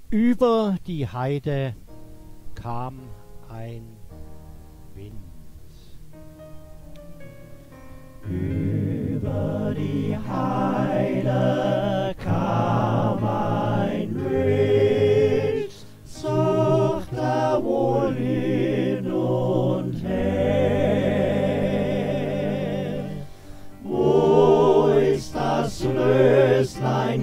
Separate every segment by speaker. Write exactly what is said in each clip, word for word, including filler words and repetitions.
Speaker 1: Über die Heide kam ein Wind.
Speaker 2: Über die Heide kam ein Wind, sucht er wohl hin und her. Wo ist das Röslein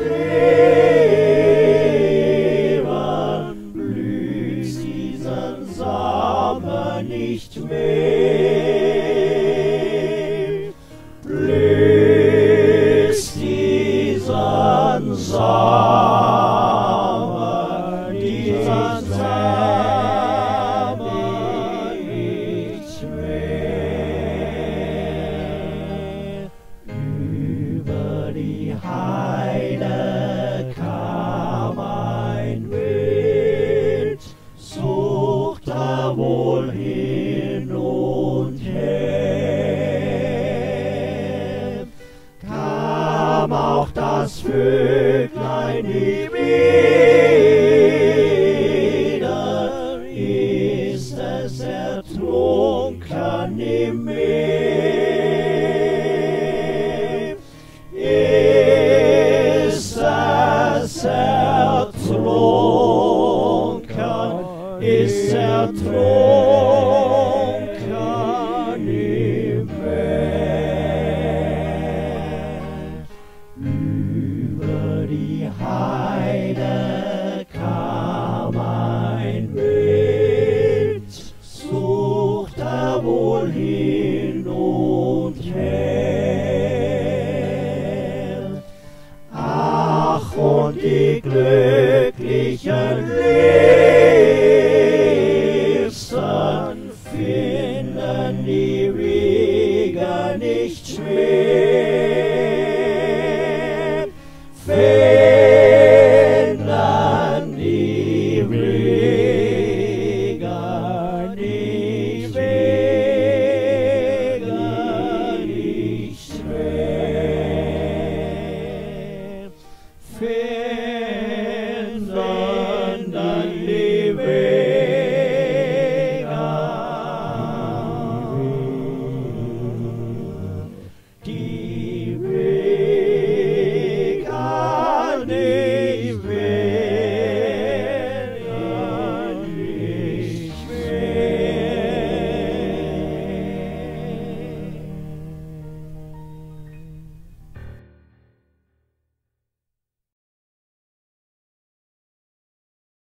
Speaker 2: geblieben? Blüht diesen Sommer nicht mehr? Blüht diesen Sommer, diesen Sommer nicht mehr. Über die Heide kam ein Wind, sucht er wohl hin und her. Kam auch das Vöglein im